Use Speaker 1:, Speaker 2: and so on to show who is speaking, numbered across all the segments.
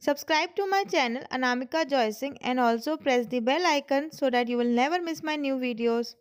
Speaker 1: Subscribe to my channel Anamika Joy Singh and also press the bell icon so that you will never miss my new videos.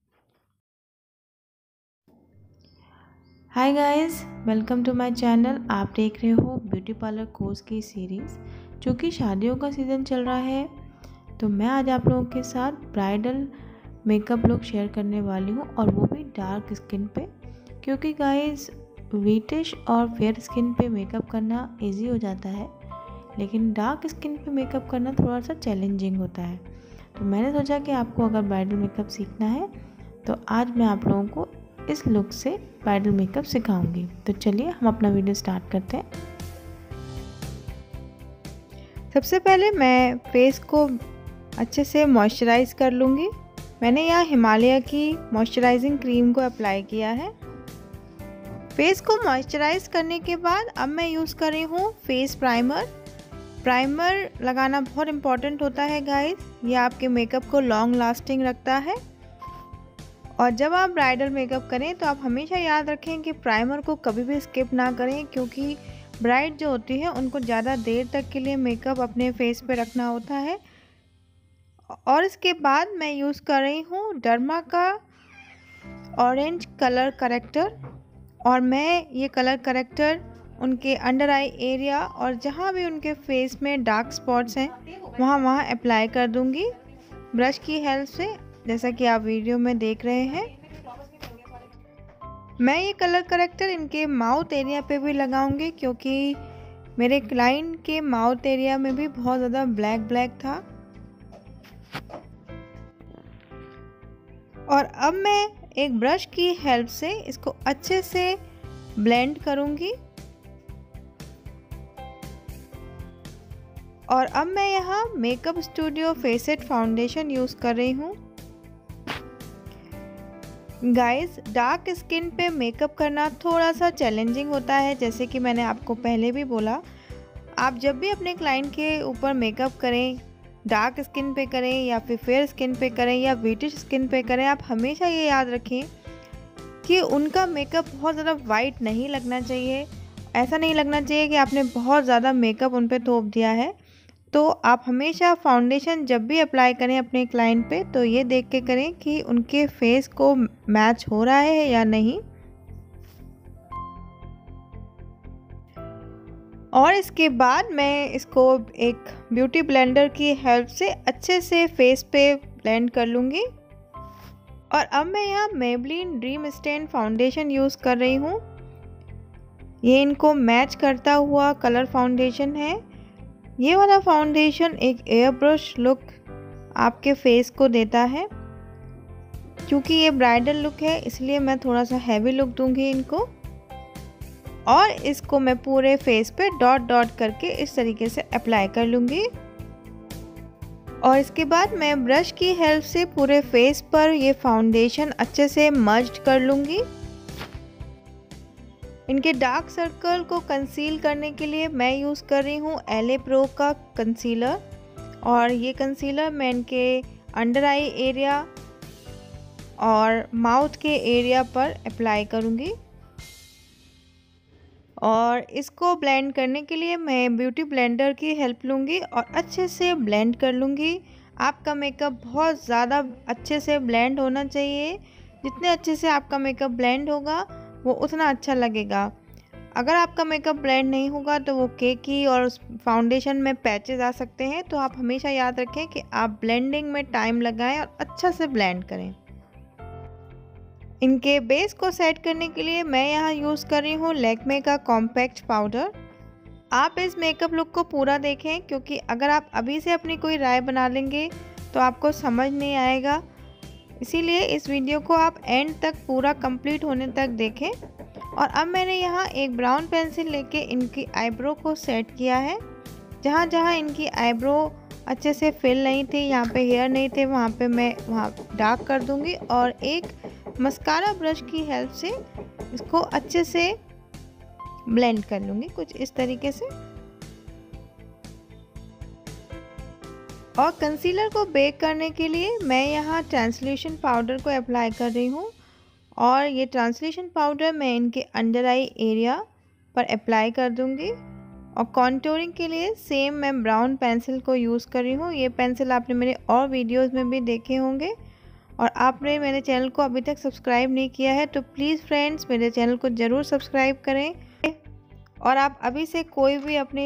Speaker 2: Hi guys, welcome to my channel. आप देख रहे हो beauty parlour course की series. चूँकि शादियों का season चल रहा है तो मैं आज आप लोगों के साथ ब्राइडल मेकअप लुक शेयर करने वाली हूँ, और वो भी डार्क स्किन पे। क्योंकि गाइस व्हाइटिश और फेयर स्किन पे मेकअप करना इजी हो जाता है, लेकिन डार्क स्किन पे मेकअप करना थोड़ा सा चैलेंजिंग होता है। तो मैंने सोचा कि आपको अगर ब्राइडल मेकअप सीखना है तो आज मैं आप लोगों को इस लुक से ब्राइडल मेकअप सिखाऊंगी। तो चलिए हम अपना वीडियो स्टार्ट करते हैं।
Speaker 1: सबसे पहले मैं फेस को अच्छे से मॉइस्चराइज कर लूँगी। मैंने यहाँ हिमालय की मॉइस्चराइजिंग क्रीम को अप्लाई किया है। फेस को मॉइस्चराइज करने के बाद अब मैं यूज़ कर रही हूँ फेस प्राइमर। प्राइमर लगाना बहुत इम्पॉर्टेंट होता है गाइस, ये आपके मेकअप को लॉन्ग लास्टिंग रखता है। और जब आप ब्राइडल मेकअप करें तो आप हमेशा याद रखें कि प्राइमर को कभी भी स्किप ना करें, क्योंकि ब्राइड जो होती है उनको ज़्यादा देर तक के लिए मेकअप अपने फेस पे रखना होता है। और इसके बाद मैं यूज़ कर रही हूँ डर्मा का ऑरेंज कलर करेक्टर, और मैं ये कलर करेक्टर उनके अंडर आई एरिया और जहाँ भी उनके फेस में डार्क स्पॉट्स हैं वहाँ अप्लाई कर दूँगी ब्रश की हेल्प से, जैसा कि आप वीडियो में देख रहे हैं। मैं ये कलर करेक्टर इनके माउथ एरिया पे भी लगाऊंगी, क्योंकि मेरे क्लाइंट के माउथ एरिया में भी बहुत ज़्यादा ब्लैक था। और अब मैं एक ब्रश की हेल्प से इसको अच्छे से ब्लेंड करूंगी। और अब मैं यहाँ makeup studio facet foundation use कर रही हूँ। गाइस डार्क स्किन पे मेकअप करना थोड़ा सा चैलेंजिंग होता है, जैसे कि मैंने आपको पहले भी बोला। आप जब भी अपने क्लाइंट के ऊपर मेकअप करें, डार्क स्किन पे करें या फिर फेयर स्किन पे करें या व्हाइटिश स्किन पे करें, आप हमेशा ये याद रखें कि उनका मेकअप बहुत ज़्यादा वाइट नहीं लगना चाहिए। ऐसा नहीं लगना चाहिए कि आपने बहुत ज़्यादा मेकअप उन पर थोप दिया है। तो आप हमेशा फाउंडेशन जब भी अप्लाई करें अपने क्लाइंट पे तो ये देख के करें कि उनके फेस को मैच हो रहा है या नहीं। और इसके बाद मैं इसको एक ब्यूटी ब्लेंडर की हेल्प से अच्छे से फेस पे ब्लेंड कर लूँगी। और अब मैं यहाँ Maybelline Dream Satin foundation use कर रही हूँ। ये इनको मैच करता हुआ कलर फाउंडेशन है। ये वाला फाउंडेशन एक एयर ब्रश लुक आपके फेस को देता है। क्योंकि ये ब्राइडल लुक है इसलिए मैं थोड़ा सा हैवी लुक दूंगी इनको। और इसको मैं पूरे फेस पे डॉट डॉट करके इस तरीके से अप्लाई कर लूँगी। और इसके बाद मैं ब्रश की हेल्प से पूरे फेस पर ये फाउंडेशन अच्छे से मर्ज कर लूँगी। इनके डार्क सर्कल को कंसील करने के लिए मैं यूज़ कर रही हूँ LA Pro का कंसीलर। और ये कंसीलर मैं इनके अंडर आई एरिया और माउथ के एरिया पर अप्लाई करूँगी। और इसको ब्लेंड करने के लिए मैं ब्यूटी ब्लेंडर की हेल्प लूँगी और अच्छे से ब्लेंड कर लूँगी। आपका मेकअप बहुत ज़्यादा अच्छे से ब्लेंड होना चाहिए। जितने अच्छे से आपका मेकअप ब्लेंड होगा वो उतना अच्छा लगेगा। अगर आपका मेकअप ब्लेंड नहीं होगा तो वो केकी और उस फाउंडेशन में पैचेस आ सकते हैं। तो आप हमेशा याद रखें कि आप ब्लेंडिंग में टाइम लगाएं और अच्छा से ब्लेंड करें। इनके बेस को सेट करने के लिए मैं यहाँ यूज़ कर रही हूँ लैक्मे का कॉम्पैक्ट पाउडर। आप इस मेकअप लुक को पूरा देखें, क्योंकि अगर आप अभी से अपनी कोई राय बना लेंगे तो आपको समझ नहीं आएगा। इसीलिए इस वीडियो को आप एंड तक पूरा कंप्लीट होने तक देखें। और अब मैंने यहाँ एक ब्राउन पेंसिल लेके इनकी आईब्रो को सेट किया है। जहाँ जहाँ इनकी आईब्रो अच्छे से फिल नहीं थी, यहाँ पे हेयर नहीं थे, वहाँ पे मैं डार्क कर दूँगी। और एक मस्कारा ब्रश की हेल्प से इसको अच्छे से ब्लेंड कर लूँगी कुछ इस तरीके से। और कंसीलर को बेक करने के लिए मैं यहाँ ट्रांसल्यूशन पाउडर को अप्लाई कर रही हूँ। और ये ट्रांसल्यूशन पाउडर मैं इनके अंडर आई एरिया पर अप्लाई कर दूँगी। और कॉन्टूरिंग के लिए सेम मैं ब्राउन पेंसिल को यूज़ कर रही हूँ। ये पेंसिल आपने मेरे और वीडियोस में भी देखे होंगे। और आपने मेरे चैनल को अभी तक सब्सक्राइब नहीं किया है तो प्लीज़ फ्रेंड्स मेरे चैनल को ज़रूर सब्सक्राइब करें। और आप अभी से कोई भी अपनी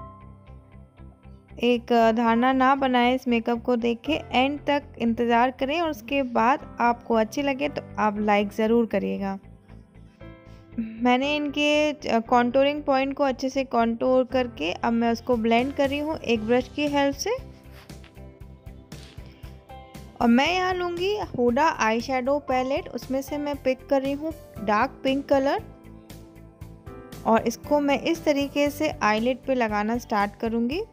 Speaker 1: एक धारणा ना बनाएं, इस मेकअप को देख के एंड तक इंतज़ार करें और उसके बाद आपको अच्छी लगे तो आप लाइक ज़रूर करिएगा। मैंने इनके कॉन्टूरिंग पॉइंट को अच्छे से कॉन्टूर करके अब मैं उसको ब्लेंड कर रही हूँ एक ब्रश की हेल्प से। और मैं यहाँ लूँगी हुडा आई शेडो पैलेट, उसमें से मैं पिक कर रही हूँ डार्क पिंक कलर और इसको मैं इस तरीके से आईलिड पे लगाना स्टार्ट करूँगी।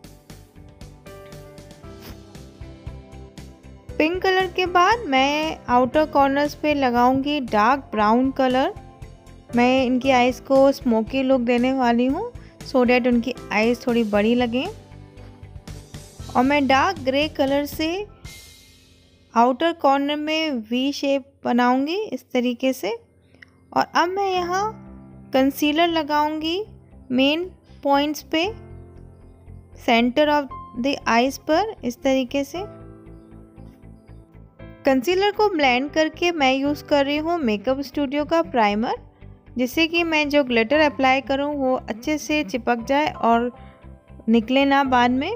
Speaker 1: पिंक कलर के बाद मैं आउटर कॉर्नर्स पे लगाऊंगी डार्क ब्राउन कलर। मैं इनकी आइज़ को स्मोकी लुक देने वाली हूँ सो डैट उनकी आइज़ थोड़ी बड़ी लगें। और मैं डार्क ग्रे कलर से आउटर कॉर्नर में वी शेप बनाऊंगी इस तरीके से। और अब मैं यहाँ कंसीलर लगाऊंगी मेन पॉइंट्स पे, सेंटर ऑफ द आइज़ पर इस तरीके से। कंसीलर को ब्लेंड करके मैं यूज़ कर रही हूँ मेकअप स्टूडियो का प्राइमर, जिससे कि मैं जो ग्लिटर अप्लाई करूँ वो अच्छे से चिपक जाए और निकले ना बाद में।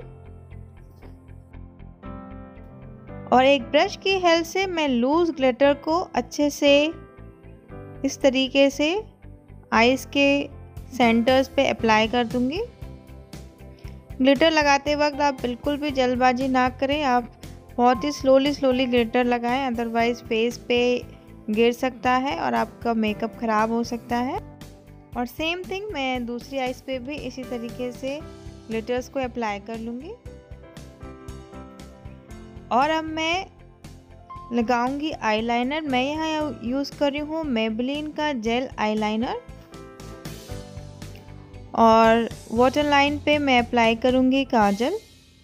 Speaker 1: और एक ब्रश की हेल्प से मैं लूज़ ग्लिटर को अच्छे से इस तरीके से आइज़ के सेंटर्स पे अप्लाई कर दूंगी। ग्लिटर लगाते वक्त आप बिल्कुल भी जल्दबाजी ना करें, आप बहुत ही स्लोली ग्लिटर लगाएं, अदरवाइज़ फेस पे गिर सकता है और आपका मेकअप ख़राब हो सकता है। और सेम थिंग मैं दूसरी आइज़ पे भी इसी तरीके से ग्लिटर्स को अप्लाई कर लूँगी। और अब मैं लगाऊंगी आईलाइनर। मैं यहाँ यूज़ कर रही हूँ मेबेलिन का जेल आईलाइनर और वाटर लाइन पे मैं अप्लाई करूँगी काजल।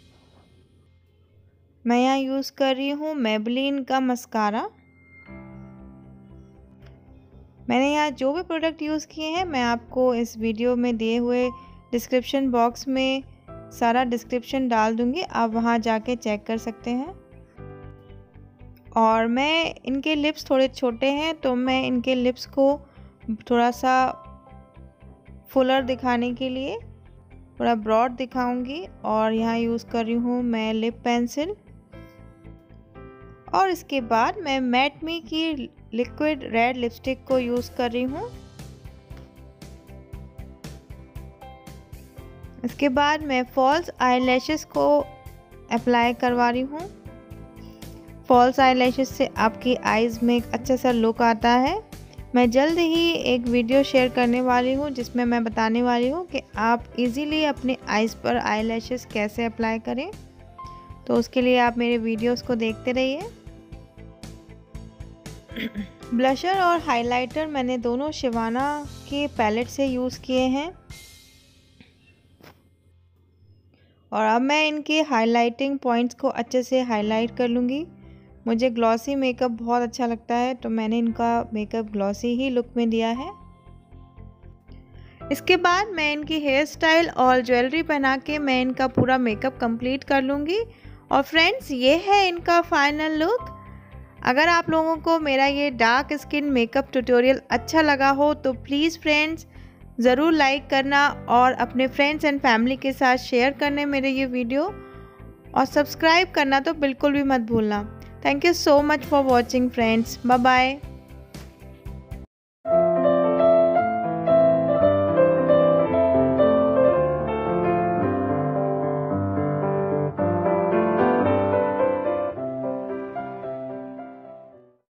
Speaker 1: मैं यहाँ यूज़ कर रही हूँ मेबेलिन का मस्कारा। मैंने यहाँ जो भी प्रोडक्ट यूज़ किए हैं मैं आपको इस वीडियो में दिए हुए डिस्क्रिप्शन बॉक्स में सारा डिस्क्रिप्शन डाल दूँगी, आप वहाँ जाके चेक कर सकते हैं। और मैं इनके लिप्स थोड़े छोटे हैं तो मैं इनके लिप्स को थोड़ा सा फुलर दिखाने के लिए थोड़ा ब्रॉड दिखाऊंगी। और यहाँ यूज़ कर रही हूँ मैं लिप पेंसिल। और इसके बाद मैं मैट मी की लिक्विड रेड लिपस्टिक को यूज़ कर रही हूँ। इसके बाद मैं फॉल्स आईलैशेस को अप्लाई करवा रही हूँ। फॉल्स आईलैशेस से आपकी आइज़ में एक अच्छा सा लुक आता है। मैं जल्द ही एक वीडियो शेयर करने वाली हूँ जिसमें मैं बताने वाली हूँ कि आप इजीली अपने आइज़ पर आईलैशेस कैसे अप्लाई करें, तो उसके लिए आप मेरे वीडियोस को देखते रहिए। ब्लशर और हाइलाइटर मैंने दोनों शिवाना के पैलेट से यूज़ किए हैं। और अब मैं इनके हाइलाइटिंग पॉइंट्स को अच्छे से हाईलाइट कर लूँगी। मुझे ग्लॉसी मेकअप बहुत अच्छा लगता है तो मैंने इनका मेकअप ग्लॉसी ही लुक में दिया है। इसके बाद मैं इनकी हेयर स्टाइल और ज्वेलरी पहना के मैं इनका पूरा मेकअप कंप्लीट कर लूँगी। और फ्रेंड्स ये है इनका फाइनल लुक। अगर आप लोगों को मेरा ये डार्क स्किन मेकअप ट्यूटोरियल अच्छा लगा हो तो प्लीज़ फ्रेंड्स ज़रूर लाइक करना और अपने फ्रेंड्स एंड फैमिली के साथ शेयर करने मेरे ये वीडियो, और सब्सक्राइब करना तो बिल्कुल भी मत भूलना। Thank you so much for watching friends. Bye bye.